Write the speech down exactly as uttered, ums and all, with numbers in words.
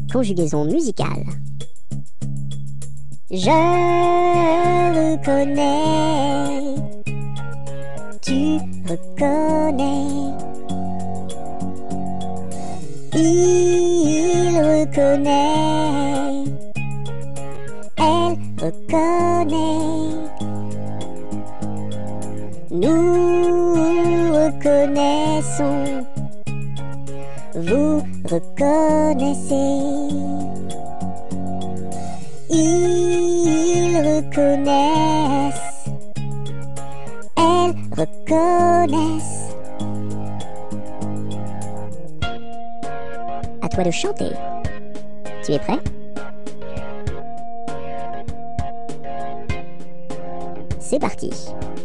Conjugaison musicale. Je reconnais, tu reconnais, il reconnaît, elle reconnaît, nous reconnaissons, vous reconnaissez, ils reconnaissent, elles reconnaissent. À toi de chanter. Tu es prêt? C'est parti.